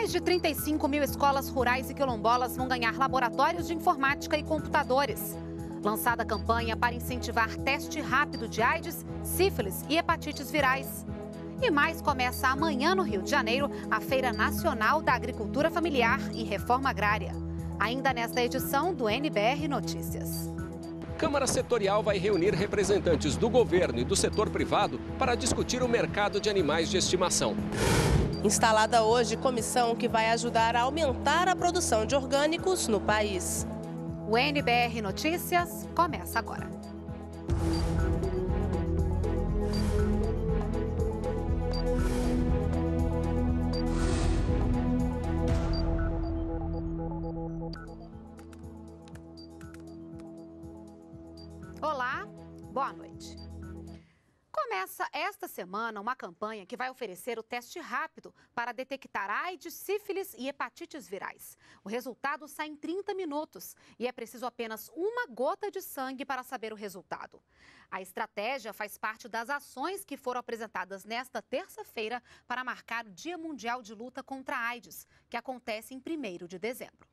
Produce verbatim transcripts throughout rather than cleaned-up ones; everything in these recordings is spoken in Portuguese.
Mais de trinta e cinco mil escolas rurais e quilombolas vão ganhar laboratórios de informática e computadores. Lançada a campanha para incentivar teste rápido de AIDS, sífilis e hepatites virais. E mais começa amanhã no Rio de Janeiro a Feira Nacional da Agricultura Familiar e Reforma Agrária. Ainda nesta edição do N B R Notícias. Câmara Setorial vai reunir representantes do governo e do setor privado para discutir o mercado de animais de estimação. Instalada hoje comissão que vai ajudar a aumentar a produção de orgânicos no país. O N B R Notícias começa agora. Olá, boa noite. Começa esta semana uma campanha que vai oferecer o teste rápido para detectar AIDS, sífilis e hepatites virais. O resultado sai em trinta minutos e é preciso apenas uma gota de sangue para saber o resultado. A estratégia faz parte das ações que foram apresentadas nesta terça-feira para marcar o Dia Mundial de Luta contra a AIDS, que acontece em primeiro de dezembro.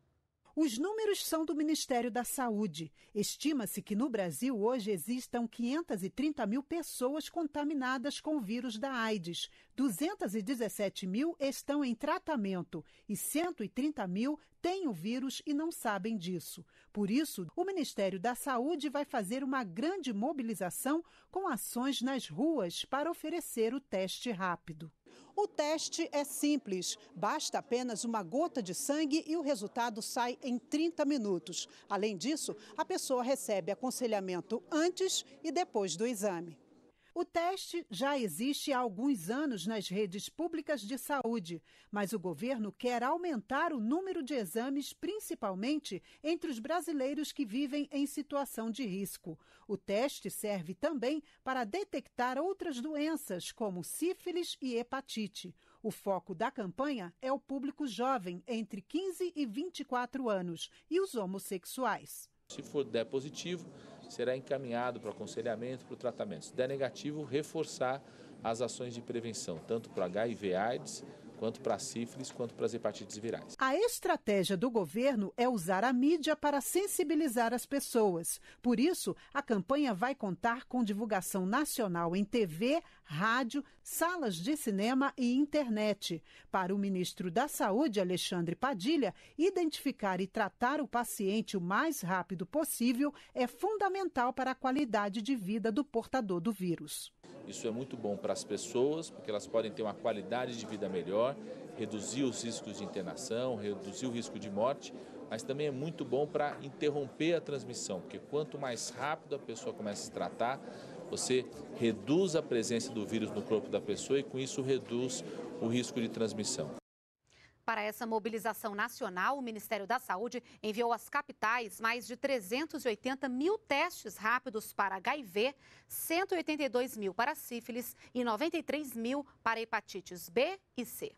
Os números são do Ministério da Saúde. Estima-se que no Brasil hoje existam quinhentas e trinta mil pessoas contaminadas com o vírus da AIDS. duzentas e dezessete mil estão em tratamento e cento e trinta mil têm o vírus e não sabem disso. Por isso, o Ministério da Saúde vai fazer uma grande mobilização com ações nas ruas para oferecer o teste rápido. O teste é simples, basta apenas uma gota de sangue e o resultado sai em trinta minutos. Além disso, a pessoa recebe aconselhamento antes e depois do exame. O teste já existe há alguns anos nas redes públicas de saúde, mas o governo quer aumentar o número de exames, principalmente entre os brasileiros que vivem em situação de risco. O teste serve também para detectar outras doenças, como sífilis e hepatite. O foco da campanha é o público jovem, entre quinze e vinte e quatro anos, e os homossexuais. Se for der positivo, será encaminhado para o aconselhamento, para o tratamento. Se der negativo, reforçar as ações de prevenção, tanto para o H I V AIDS, quanto para a sífilis, quanto para as hepatites virais. A estratégia do governo é usar a mídia para sensibilizar as pessoas. Por isso, a campanha vai contar com divulgação nacional em T V, rádio, salas de cinema e internet. Para o ministro da Saúde, Alexandre Padilha, identificar e tratar o paciente o mais rápido possível é fundamental para a qualidade de vida do portador do vírus. Isso é muito bom para as pessoas, porque elas podem ter uma qualidade de vida melhor, reduzir os riscos de internação, reduzir o risco de morte, mas também é muito bom para interromper a transmissão, porque quanto mais rápido a pessoa começa a se tratar, você reduz a presença do vírus no corpo da pessoa e com isso reduz o risco de transmissão. Para essa mobilização nacional, o Ministério da Saúde enviou às capitais mais de trezentos e oitenta mil testes rápidos para H I V, cento e oitenta e dois mil para sífilis e noventa e três mil para hepatites B e C.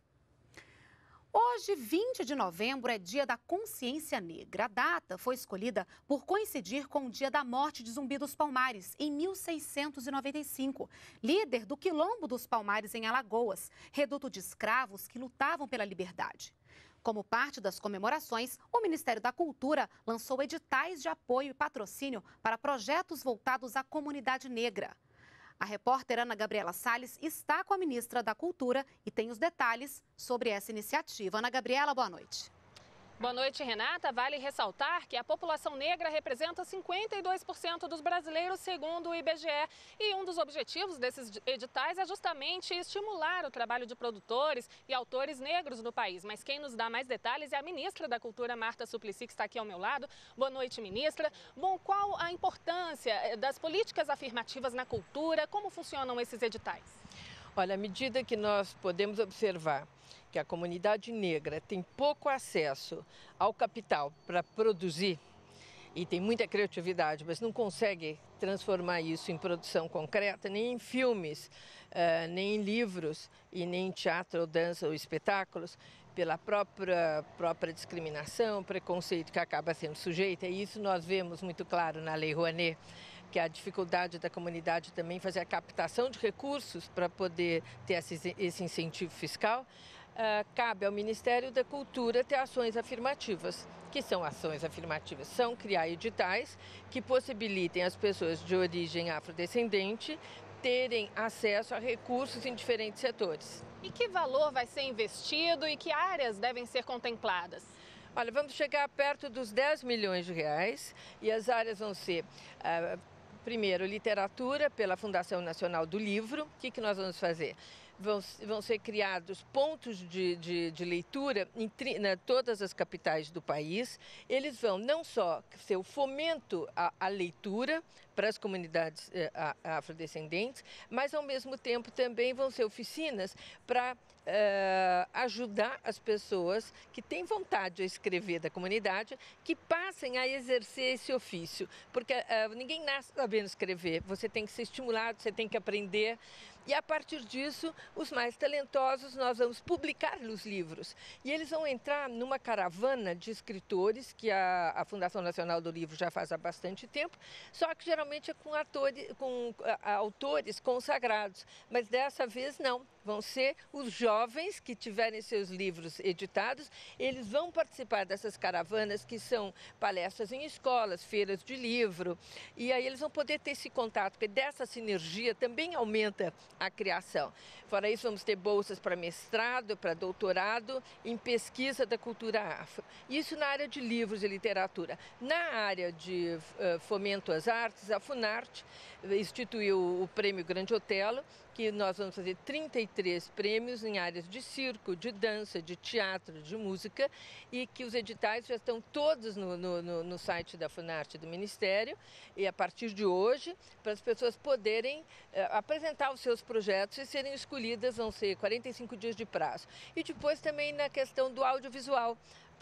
Hoje, vinte de novembro, é Dia da Consciência Negra. A data foi escolhida por coincidir com o dia da morte de Zumbi dos Palmares, em mil seiscentos e noventa e cinco, líder do Quilombo dos Palmares, em Alagoas, reduto de escravos que lutavam pela liberdade. Como parte das comemorações, o Ministério da Cultura lançou editais de apoio e patrocínio para projetos voltados à comunidade negra. A repórter Ana Gabriela Salles está com a ministra da Cultura e tem os detalhes sobre essa iniciativa. Ana Gabriela, boa noite. Boa noite, Renata. Vale ressaltar que a população negra representa cinquenta e dois por cento dos brasileiros, segundo o I B G E. E um dos objetivos desses editais é justamente estimular o trabalho de produtores e autores negros no país. Mas quem nos dá mais detalhes é a ministra da Cultura, Marta Suplicy, que está aqui ao meu lado. Boa noite, ministra. Bom, qual a importância das políticas afirmativas na cultura? Como funcionam esses editais? Olha, à medida que nós podemos observar que a comunidade negra tem pouco acesso ao capital para produzir e tem muita criatividade, mas não consegue transformar isso em produção concreta, nem em filmes, uh, nem em livros, e nem em teatro, ou dança, ou espetáculos, pela própria, própria discriminação, preconceito que acaba sendo sujeita. E isso nós vemos muito claro na Lei Rouanet, que é a dificuldade da comunidade também fazer a captação de recursos para poder ter esse, esse incentivo fiscal. uh, cabe ao Ministério da Cultura ter ações afirmativas. Que são ações afirmativas? São criar editais que possibilitem as pessoas de origem afrodescendente terem acesso a recursos em diferentes setores. E que valor vai ser investido e que áreas devem ser contempladas? Olha, vamos chegar perto dos dez milhões de reais e as áreas vão ser, uh, primeiro, literatura pela Fundação Nacional do Livro. O que, que nós vamos fazer? Vão, vão ser criados pontos de, de, de leitura em tri, né, todas as capitais do país. Eles vão não só ser o fomento à, à leitura para as comunidades eh, afrodescendentes, mas ao mesmo tempo também vão ser oficinas para Uh, ajudar as pessoas que têm vontade de escrever da comunidade, que passem a exercer esse ofício, porque uh, ninguém nasce sabendo escrever, você tem que ser estimulado, você tem que aprender, e a partir disso, os mais talentosos, nós vamos publicar os livros, e eles vão entrar numa caravana de escritores, que a, a Fundação Nacional do Livro já faz há bastante tempo, só que geralmente é com, atores, com a, autores consagrados, mas dessa vez não, vão ser os jovens que tiverem seus livros editados, eles vão participar dessas caravanas que são palestras em escolas, feiras de livro, e aí eles vão poder ter esse contato, porque dessa sinergia também aumenta a criação. Fora isso, vamos ter bolsas para mestrado, para doutorado, em pesquisa da cultura afro. Isso na área de livros e literatura. Na área de uh, fomento às artes, a Funarte instituiu o Prêmio Grande Otelo, que nós vamos fazer trinta e três prêmios em áreas de circo, de dança, de teatro, de música, e que os editais já estão todos no, no, no site da Funarte do Ministério, e a partir de hoje, para as pessoas poderem eh, apresentar os seus projetos e serem escolhidas, vão ser quarenta e cinco dias de prazo. E depois também na questão do audiovisual,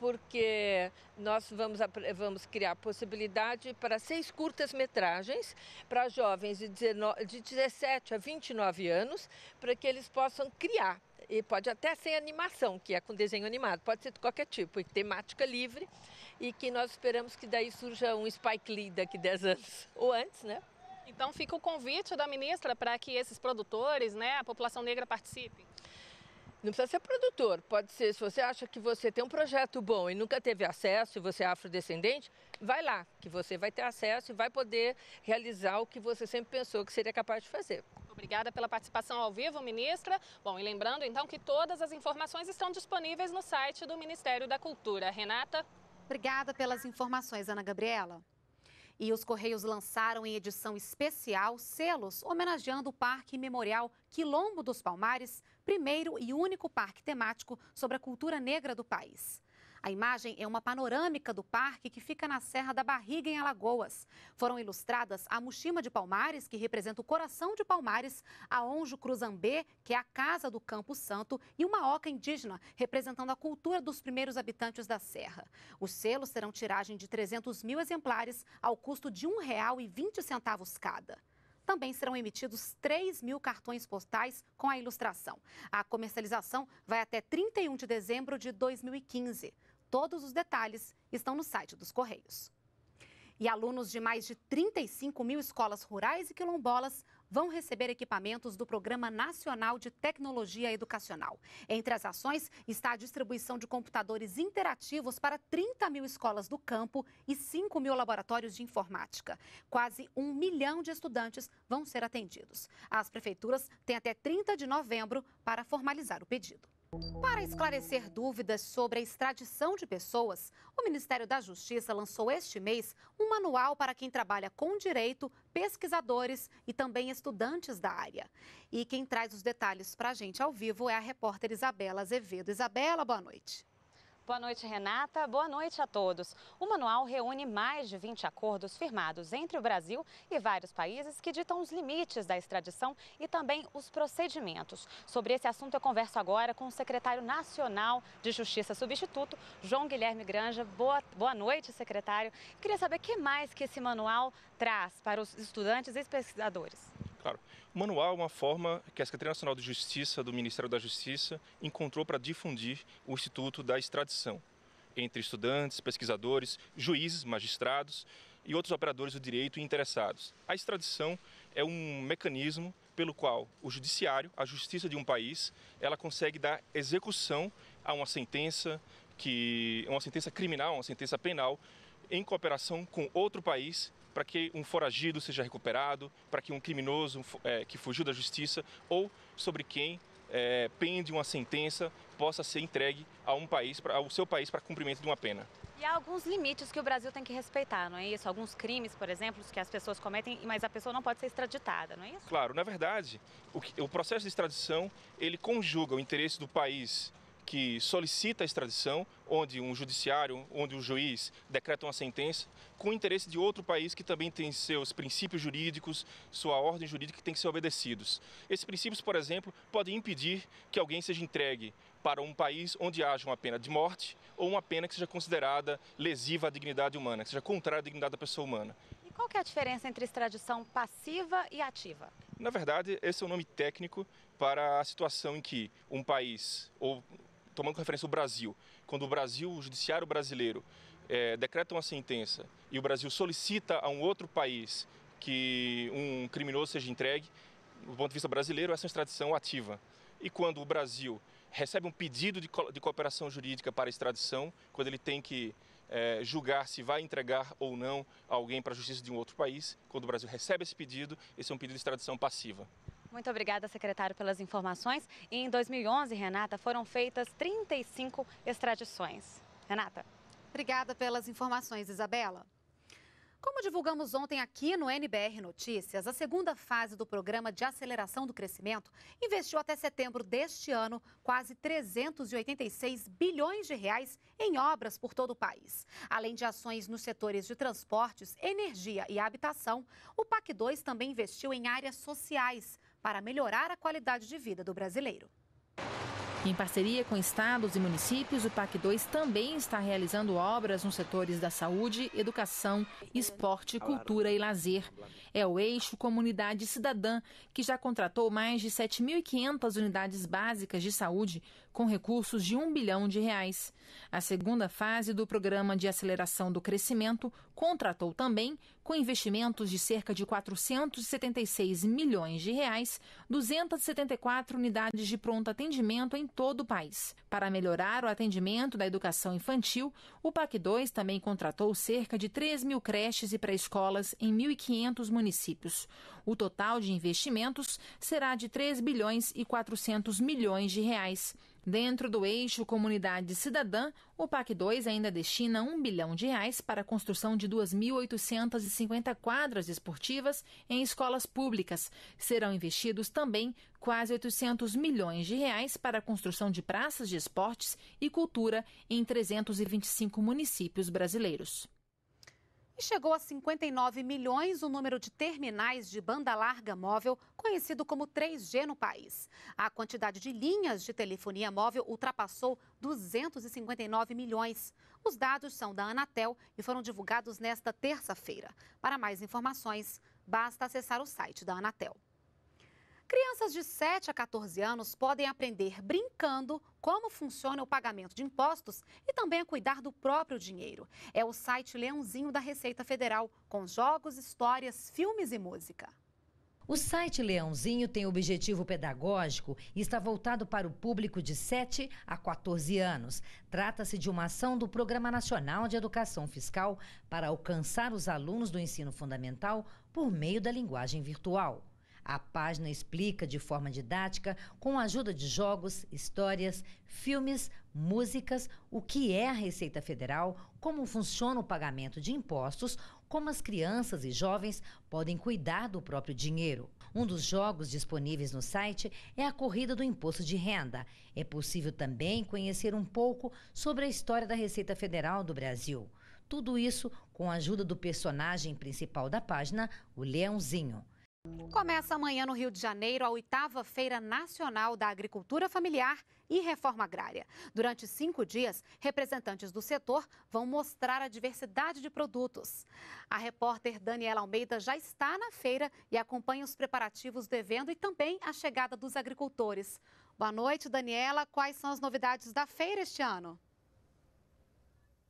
porque nós vamos, vamos criar possibilidade para seis curtas-metragens para jovens de, dezenove, de dezessete a vinte e nove anos, para que eles possam criar. E pode até ser animação, que é com desenho animado, pode ser de qualquer tipo, e temática livre, e que nós esperamos que daí surja um Spike Lee daqui a dez anos, ou antes, né? Então fica o convite da ministra para que esses produtores, né, a população negra participem. Não precisa ser produtor, pode ser, se você acha que você tem um projeto bom e nunca teve acesso e você é afrodescendente, vai lá, que você vai ter acesso e vai poder realizar o que você sempre pensou que seria capaz de fazer. Obrigada pela participação ao vivo, ministra. Bom, e lembrando então que todas as informações estão disponíveis no site do Ministério da Cultura. Renata? Obrigada pelas informações, Ana Gabriela. E os Correios lançaram em edição especial selos homenageando o Parque Memorial Quilombo dos Palmares, primeiro e único parque temático sobre a cultura negra do país. A imagem é uma panorâmica do parque que fica na Serra da Barriga, em Alagoas. Foram ilustradas a Muxima de Palmares, que representa o coração de Palmares, a Onjo Cruzambê, que é a casa do Campo Santo, e uma oca indígena, representando a cultura dos primeiros habitantes da Serra. Os selos terão tiragem de trezentos mil exemplares, ao custo de um real e vinte centavos cada. Também serão emitidos três mil cartões postais com a ilustração. A comercialização vai até trinta e um de dezembro de dois mil e quinze. Todos os detalhes estão no site dos Correios. E alunos de mais de trinta e cinco mil escolas rurais e quilombolas vão receber equipamentos do Programa Nacional de Tecnologia Educacional. Entre as ações está a distribuição de computadores interativos para trinta mil escolas do campo e cinco mil laboratórios de informática. Quase um milhão de estudantes vão ser atendidos. As prefeituras têm até trinta de novembro para formalizar o pedido. Para esclarecer dúvidas sobre a extradição de pessoas, o Ministério da Justiça lançou este mês um manual para quem trabalha com direito, pesquisadores e também estudantes da área. E quem traz os detalhes para a gente ao vivo é a repórter Isabela Azevedo. Isabela, boa noite. Boa noite, Renata. Boa noite a todos. O manual reúne mais de vinte acordos firmados entre o Brasil e vários países que ditam os limites da extradição e também os procedimentos. Sobre esse assunto, eu converso agora com o secretário nacional de Justiça Substituto, João Guilherme Granja. Boa, boa noite, secretário. Queria saber o que mais que esse manual traz para os estudantes e pesquisadores. Claro. O manual é uma forma que a Secretaria Nacional de Justiça do Ministério da Justiça encontrou para difundir o Instituto da Extradição entre estudantes, pesquisadores, juízes, magistrados e outros operadores do direito interessados. A extradição é um mecanismo pelo qual o judiciário, a justiça de um país, ela consegue dar execução a uma sentença, que, uma sentença criminal, uma sentença penal, em cooperação com outro país, para que um foragido seja recuperado, para que um criminoso é, que fugiu da justiça ou sobre quem é, pende uma sentença possa ser entregue a um país, pra, ao seu país para cumprimento de uma pena. E há alguns limites que o Brasil tem que respeitar, não é isso? Alguns crimes, por exemplo, que as pessoas cometem, mas a pessoa não pode ser extraditada, não é isso? Claro, na verdade, o, que, o processo de extradição, ele conjuga o interesse do país que solicita a extradição, onde um judiciário, onde o juiz decreta uma sentença, com o interesse de outro país que também tem seus princípios jurídicos, sua ordem jurídica que tem que ser obedecidos. Esses princípios, por exemplo, podem impedir que alguém seja entregue para um país onde haja uma pena de morte ou uma pena que seja considerada lesiva à dignidade humana, que seja contrária à dignidade da pessoa humana. E qual que é a diferença entre extradição passiva e ativa? Na verdade, esse é o nome técnico para a situação em que um país, ou tomando como referência o Brasil, quando o Brasil, o judiciário brasileiro, é, decreta uma sentença e o Brasil solicita a um outro país que um criminoso seja entregue, do ponto de vista brasileiro, essa é uma extradição ativa. E quando o Brasil recebe um pedido de, co de cooperação jurídica para extradição, quando ele tem que é, julgar se vai entregar ou não alguém para a justiça de um outro país, quando o Brasil recebe esse pedido, esse é um pedido de extradição passiva. Muito obrigada, secretário, pelas informações. E em dois mil e onze, Renata, foram feitas trinta e cinco extradições. Renata. Obrigada pelas informações, Isabela. Como divulgamos ontem aqui no N B R Notícias, a segunda fase do Programa de Aceleração do Crescimento investiu até setembro deste ano quase trezentos e oitenta e seis bilhões de reais em obras por todo o país. Além de ações nos setores de transportes, energia e habitação, o P A C dois também investiu em áreas sociais para melhorar a qualidade de vida do brasileiro. Em parceria com estados e municípios, o P A C dois também está realizando obras nos setores da saúde, educação, esporte, cultura e lazer. É o eixo Comunidade Cidadã, que já contratou mais de sete mil e quinhentas unidades básicas de saúde, com recursos de um bilhão de reais. A segunda fase do Programa de Aceleração do Crescimento contratou também, com investimentos de cerca de quatrocentos e setenta e seis milhões de reais, duzentas e setenta e quatro unidades de pronto atendimento em todo o país. Para melhorar o atendimento da educação infantil, o P A C dois também contratou cerca de três mil creches e pré-escolas em mil e quinhentos municípios. O total de investimentos será de três bilhões e quatrocentos milhões de reais. Dentro do eixo Comunidade Cidadã, o P A C dois ainda destina um bilhão de reais para a construção de duas mil oitocentas e cinquenta quadras esportivas em escolas públicas. Serão investidos também quase oitocentos milhões de reais para a construção de praças de esportes e cultura em trezentos e vinte e cinco municípios brasileiros. E chegou a cinquenta e nove milhões o número de terminais de banda larga móvel, conhecido como três G no país. A quantidade de linhas de telefonia móvel ultrapassou duzentos e cinquenta e nove milhões. Os dados são da Anatel e foram divulgados nesta terça-feira. Para mais informações, basta acessar o site da Anatel. Crianças de sete a quatorze anos podem aprender brincando como funciona o pagamento de impostos e também a cuidar do próprio dinheiro. É o site Leãozinho da Receita Federal, com jogos, histórias, filmes e música. O site Leãozinho tem objetivo pedagógico e está voltado para o público de sete a quatorze anos. Trata-se de uma ação do Programa Nacional de Educação Fiscal para alcançar os alunos do ensino fundamental por meio da linguagem virtual. A página explica de forma didática, com a ajuda de jogos, histórias, filmes, músicas, o que é a Receita Federal, como funciona o pagamento de impostos, como as crianças e jovens podem cuidar do próprio dinheiro. Um dos jogos disponíveis no site é a Corrida do Imposto de Renda. É possível também conhecer um pouco sobre a história da Receita Federal do Brasil. Tudo isso com a ajuda do personagem principal da página, o Leãozinho. Começa amanhã no Rio de Janeiro a oitava Feira Nacional da Agricultura Familiar e Reforma Agrária. Durante cinco dias, representantes do setor vão mostrar a diversidade de produtos. A repórter Daniela Almeida já está na feira e acompanha os preparativos do evento e também a chegada dos agricultores. Boa noite, Daniela. Quais são as novidades da feira este ano?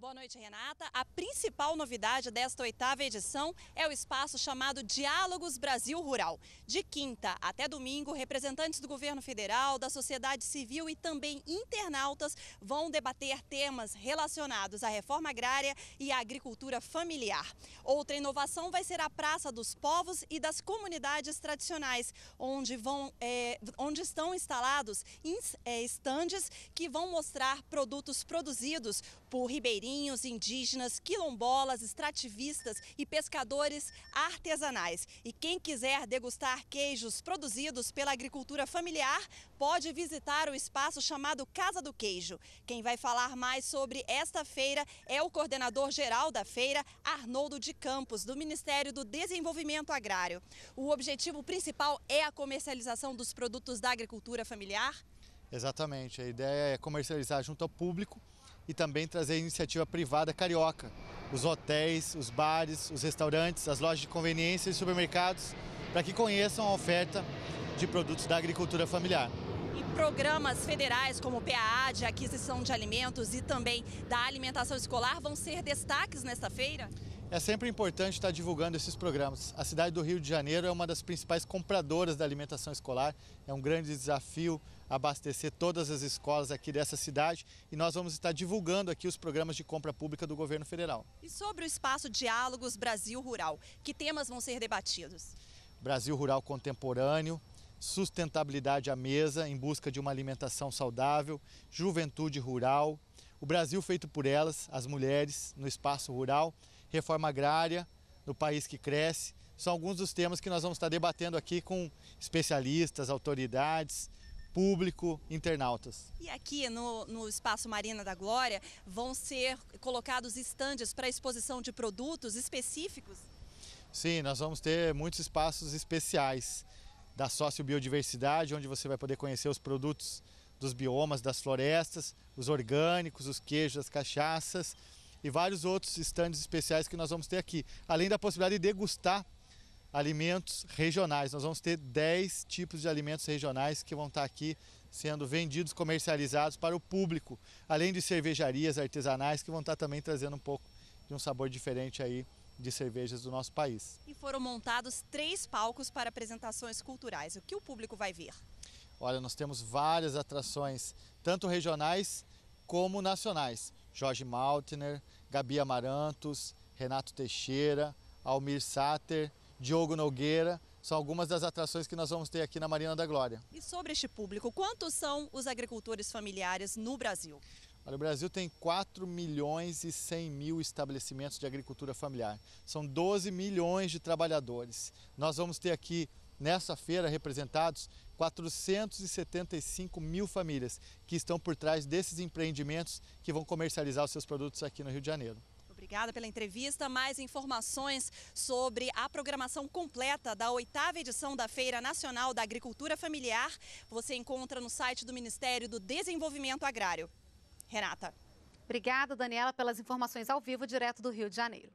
Boa noite, Renata. A principal novidade desta oitava edição é o espaço chamado Diálogos Brasil Rural. De quinta até domingo, representantes do governo federal, da sociedade civil e também internautas vão debater temas relacionados à reforma agrária e à agricultura familiar. Outra inovação vai ser a Praça dos Povos e das Comunidades Tradicionais, onde, vão, é, onde estão instalados estandes que vão mostrar produtos produzidos por ribeirinhos, indígenas, quilombolas, extrativistas e pescadores artesanais. E quem quiser degustar queijos produzidos pela agricultura familiar pode visitar o espaço chamado Casa do Queijo. Quem vai falar mais sobre esta feira é o coordenador geral da feira, Arnoldo de Campos, do Ministério do Desenvolvimento Agrário. O objetivo principal é a comercialização dos produtos da agricultura familiar? Exatamente, a ideia é comercializar junto ao público e também trazer a iniciativa privada carioca, os hotéis, os bares, os restaurantes, as lojas de conveniência e supermercados, para que conheçam a oferta de produtos da agricultura familiar. E programas federais como o P A A, de aquisição de alimentos e também da alimentação escolar vão ser destaques nesta feira? É sempre importante estar divulgando esses programas. A cidade do Rio de Janeiro é uma das principais compradoras da alimentação escolar. É um grande desafio abastecer todas as escolas aqui dessa cidade e nós vamos estar divulgando aqui os programas de compra pública do governo federal. E sobre o espaço Diálogos Brasil Rural, que temas vão ser debatidos? Brasil Rural contemporâneo, sustentabilidade à mesa em busca de uma alimentação saudável, juventude rural, o Brasil feito por elas, as mulheres no espaço rural, reforma agrária no país que cresce, são alguns dos temas que nós vamos estar debatendo aqui com especialistas, autoridades, público, internautas. E aqui no, no Espaço Marina da Glória vão ser colocados estandes para exposição de produtos específicos? Sim, nós vamos ter muitos espaços especiais da sociobiodiversidade, onde você vai poder conhecer os produtos dos biomas, das florestas, os orgânicos, os queijos, as cachaças e vários outros estandes especiais que nós vamos ter aqui. Além da possibilidade de degustar alimentos regionais. Nós vamos ter dez tipos de alimentos regionais que vão estar aqui sendo vendidos, comercializados para o público, além de cervejarias artesanais que vão estar também trazendo um pouco de um sabor diferente aí de cervejas do nosso país. E foram montados três palcos para apresentações culturais. O que o público vai ver? Olha, nós temos várias atrações, tanto regionais como nacionais. Jorge Maltner, Gabi Amarantos, Renato Teixeira, Almir Sater, Diogo Nogueira, são algumas das atrações que nós vamos ter aqui na Marina da Glória. E sobre este público, quantos são os agricultores familiares no Brasil? Olha, o Brasil tem quatro milhões e cem mil estabelecimentos de agricultura familiar. São doze milhões de trabalhadores. Nós vamos ter aqui, nessa feira, representados quatrocentos e setenta e cinco mil famílias que estão por trás desses empreendimentos que vão comercializar os seus produtos aqui no Rio de Janeiro. Obrigada pela entrevista. Mais informações sobre a programação completa da oitava edição da Feira Nacional da Agricultura Familiar você encontra no site do Ministério do Desenvolvimento Agrário. Renata. Obrigada, Daniela, pelas informações ao vivo direto do Rio de Janeiro.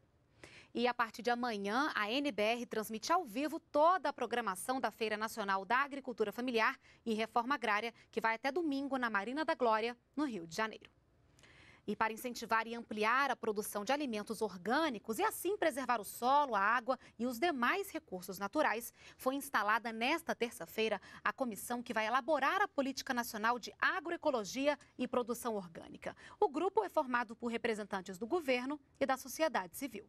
E a partir de amanhã, a N B R transmite ao vivo toda a programação da Feira Nacional da Agricultura Familiar e Reforma Agrária, que vai até domingo na Marina da Glória, no Rio de Janeiro. E para incentivar e ampliar a produção de alimentos orgânicos e assim preservar o solo, a água e os demais recursos naturais, foi instalada nesta terça-feira a comissão que vai elaborar a Política Nacional de Agroecologia e Produção Orgânica. O grupo é formado por representantes do governo e da sociedade civil.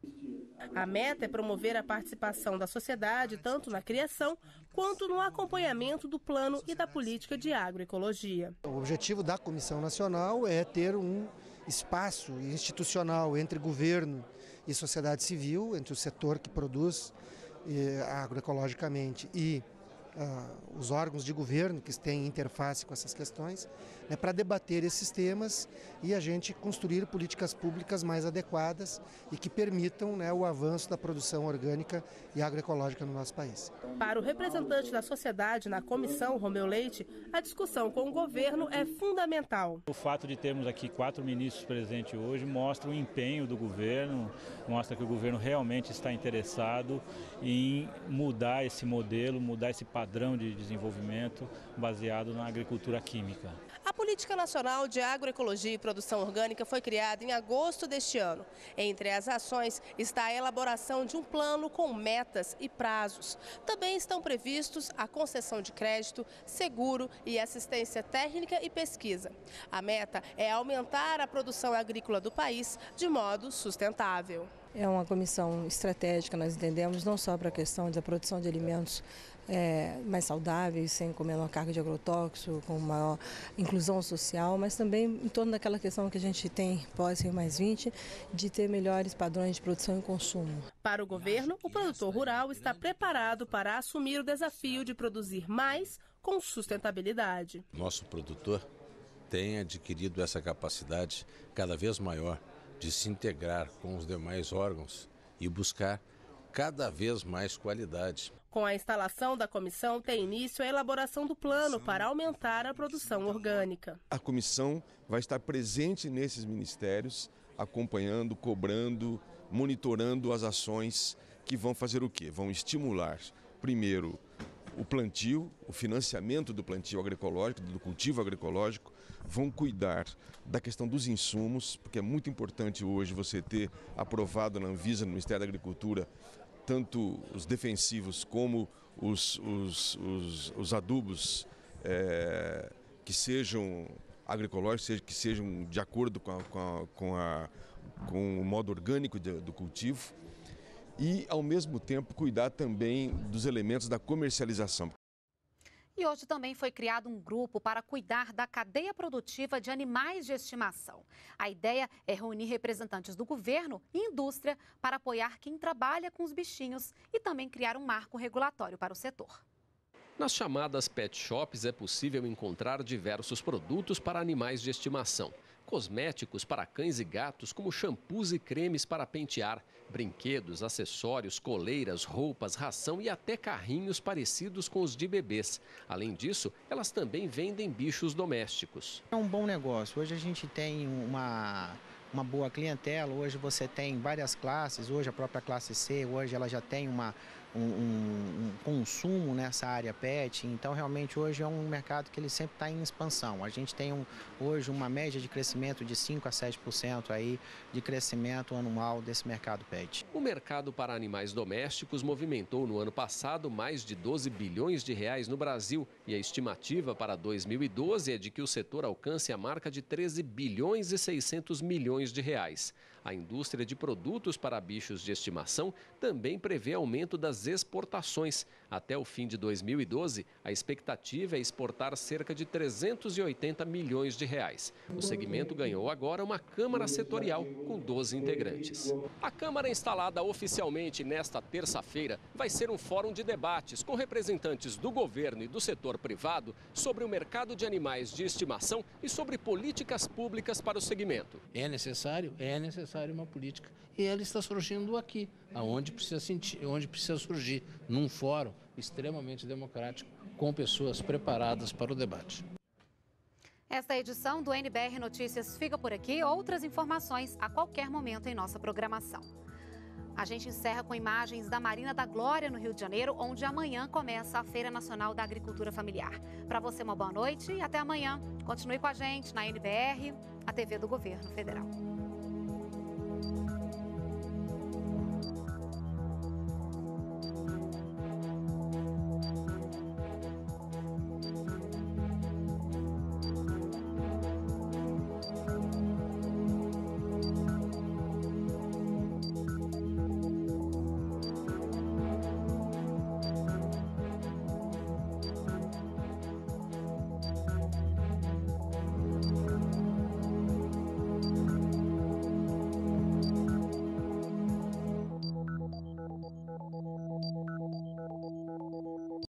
A meta é promover a participação da sociedade tanto na criação quanto no acompanhamento do plano e da política de agroecologia. O objetivo da Comissão Nacional é ter um espaço institucional entre governo e sociedade civil, entre o setor que produz eh, agroecologicamente e uh, os órgãos de governo que têm interface com essas questões, né, para debater esses temas e a gente construir políticas públicas mais adequadas e que permitam, né, o avanço da produção orgânica e agroecológica no nosso país. Para o representante da sociedade na comissão, Romeu Leite, a discussão com o governo é fundamental. O fato de termos aqui quatro ministros presentes hoje mostra o empenho do governo, mostra que o governo realmente está interessado em mudar esse modelo, mudar esse padrão de desenvolvimento baseado na agricultura química. A política Política Nacional de Agroecologia e Produção Orgânica foi criada em agosto deste ano. Entre as ações está a elaboração de um plano com metas e prazos. Também estão previstos a concessão de crédito, seguro e assistência técnica e pesquisa. A meta é aumentar a produção agrícola do país de modo sustentável. É uma comissão estratégica, nós entendemos, não só para a questão da produção de alimentos é, mais saudáveis, sem comer uma carga de agrotóxico, com maior inclusão social, mas também em torno daquela questão que a gente tem pós-Rio mais vinte, de ter melhores padrões de produção e consumo. Para o governo, o produtor rural está preparado para assumir o desafio de produzir mais com sustentabilidade. Nosso produtor tem adquirido essa capacidade cada vez maior de se integrar com os demais órgãos e buscar cada vez mais qualidade. Com a instalação da comissão, tem início a elaboração do plano para aumentar a produção orgânica. A comissão vai estar presente nesses ministérios, acompanhando, cobrando, monitorando as ações que vão fazer o quê? Vão estimular, primeiro, o plantio, o financiamento do plantio agroecológico, do cultivo agroecológico, vão cuidar da questão dos insumos, porque é muito importante hoje você ter aprovado na Anvisa, no Ministério da Agricultura, tanto os defensivos como os, os, os, os adubos é, que sejam agroecológicos, que sejam de acordo com, a, com, a, com, a, com o modo orgânico de, do cultivo. E, ao mesmo tempo, cuidar também dos elementos da comercialização. E hoje também foi criado um grupo para cuidar da cadeia produtiva de animais de estimação. A ideia é reunir representantes do governo e indústria para apoiar quem trabalha com os bichinhos e também criar um marco regulatório para o setor. Nas chamadas pet shops é possível encontrar diversos produtos para animais de estimação. Cosméticos para cães e gatos, como shampoos e cremes para pentear, brinquedos, acessórios, coleiras, roupas, ração e até carrinhos parecidos com os de bebês. Além disso, elas também vendem bichos domésticos. É um bom negócio. Hoje a gente tem uma, uma boa clientela, hoje você tem várias classes, hoje a própria classe C, hoje ela já tem uma... Um, um, um consumo nessa área pet, então realmente hoje é um mercado que ele sempre está em expansão. A gente tem um, hoje uma média de crescimento de cinco a sete por cento aí de crescimento anual desse mercado pet. O mercado para animais domésticos movimentou no ano passado mais de doze bilhões de reais no Brasil e a estimativa para dois mil e doze é de que o setor alcance a marca de treze bilhões e seiscentos milhões de reais. A indústria de produtos para bichos de estimação também prevê aumento das exportações. Até o fim de dois mil e doze, a expectativa é exportar cerca de trezentos e oitenta milhões de reais. O segmento ganhou agora uma Câmara Setorial com doze integrantes. A Câmara instalada oficialmente nesta terça-feira vai ser um fórum de debates com representantes do governo e do setor privado sobre o mercado de animais de estimação e sobre políticas públicas para o segmento. É necessário? É necessário uma política e ela está surgindo aqui, aonde precisa sentir, onde precisa surgir, num fórum extremamente democrático, com pessoas preparadas para o debate. Esta edição do N B R Notícias fica por aqui. Outras informações a qualquer momento em nossa programação. A gente encerra com imagens da Marina da Glória, no Rio de Janeiro, onde amanhã começa a Feira Nacional da Agricultura Familiar. Para você, uma boa noite e até amanhã. Continue com a gente na N B R, a T V do Governo Federal.